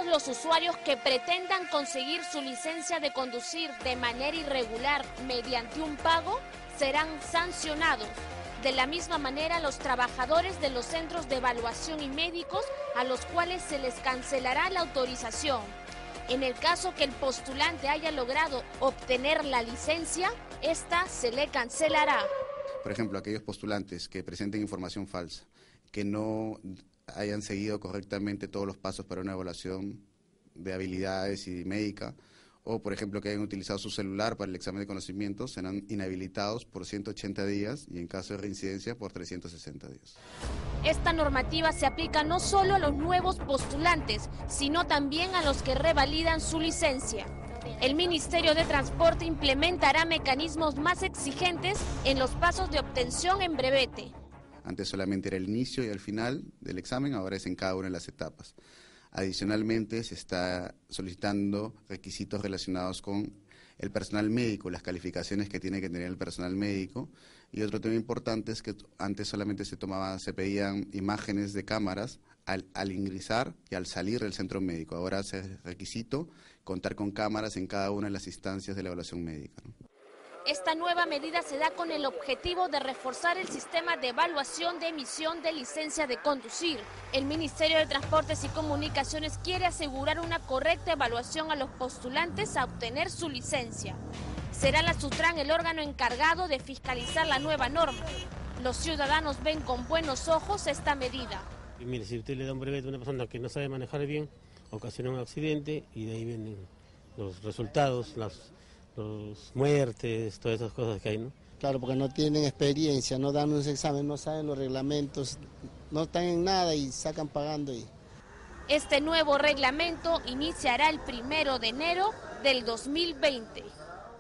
los usuarios que pretendan conseguir su licencia de conducir de manera irregular mediante un pago serán sancionados. De la misma manera, los trabajadores de los centros de evaluación y médicos a los cuales se les cancelará la autorización. En el caso que el postulante haya logrado obtener la licencia, esta se le cancelará. Por ejemplo, aquellos postulantes que presenten información falsa, que no hayan seguido correctamente todos los pasos para una evaluación de habilidades y médica, o por ejemplo que hayan utilizado su celular para el examen de conocimientos, serán inhabilitados por 180 días y en caso de reincidencia por 360 días. Esta normativa se aplica no solo a los nuevos postulantes, sino también a los que revalidan su licencia. El Ministerio de Transporte implementará mecanismos más exigentes en los pasos de obtención en brevete. Antes solamente era el inicio y el final del examen, ahora es en cada una de las etapas. Adicionalmente, se está solicitando requisitos relacionados con el personal médico, las calificaciones que tiene que tener el personal médico. Y otro tema importante es que antes solamente se pedían imágenes de cámaras al ingresar y al salir del centro médico. Ahora es requisito contar con cámaras en cada una de las instancias de la evaluación médica, ¿no? Esta nueva medida se da con el objetivo de reforzar el sistema de evaluación de emisión de licencia de conducir. El Ministerio de Transportes y Comunicaciones quiere asegurar una correcta evaluación a los postulantes a obtener su licencia. Será la Sutran el órgano encargado de fiscalizar la nueva norma. Los ciudadanos ven con buenos ojos esta medida. Y mire, si usted le da un brevete a una persona que no sabe manejar bien, ocasiona un accidente y de ahí vienen los resultados, las muertes, todas esas cosas que hay, ¿no? Claro, porque no tienen experiencia, no dan un examen, no saben los reglamentos, no están en nada y sacan pagando. Este nuevo reglamento iniciará el 1 de enero del 2020.